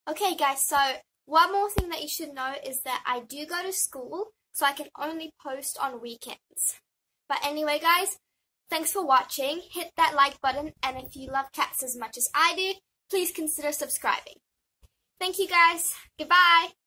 Okay guys, so one more thing that you should know is that I do go to school, so I can only post on weekends. But anyway guys, thanks for watching. Hit that like button, and if you love cats as much as I do, please consider subscribing. Thank you guys. Goodbye.